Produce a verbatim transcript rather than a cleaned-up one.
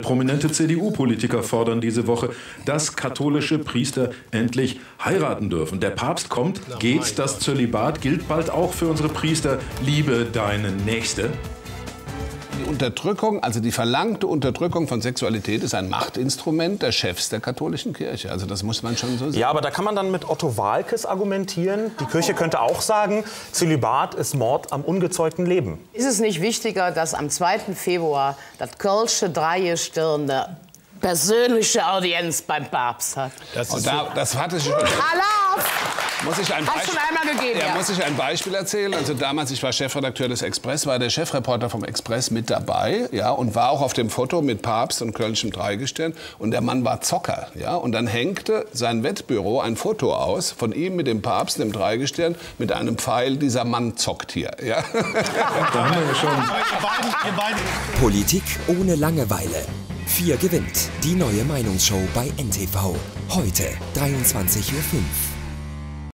Prominente C D U-Politiker fordern diese Woche, dass katholische Priester endlich heiraten dürfen. Der Papst kommt, geht, das Zölibat gilt bald auch für unsere Priester. Liebe deine Nächste. Die Unterdrückung, also die verlangte Unterdrückung von Sexualität ist ein Machtinstrument der Chefs der katholischen Kirche. Also das muss man schon so sehen. Ja, aber da kann man dann mit Otto Waalkes argumentieren. Die Kirche könnte auch sagen, Zölibat ist Mord am ungezeugten Leben. Ist es nicht wichtiger, dass am zweiten Februar das Kölsche Dreigestirn eine persönliche Audienz beim Papst hat? Das, ist da, das hatte ich schon. Muss ich ein Hast Beispiel, schon einmal gegeben, ja, ja. muss ich ein Beispiel erzählen? Also damals, ich war Chefredakteur des Express, war der Chefreporter vom Express mit dabei, ja, und war auch auf dem Foto mit Papst und Kölschem Dreigestirn. Und der Mann war Zocker, ja. Und dann hängte sein Wettbüro ein Foto aus von ihm mit dem Papst, dem Dreigestirn, mit einem Pfeil. Dieser Mann zockt hier, ja. Da haben wir ja schon. Politik ohne Langeweile. Vier gewinnt. Die neue Meinungsshow bei N T V. Heute dreiundzwanzig Uhr fünf.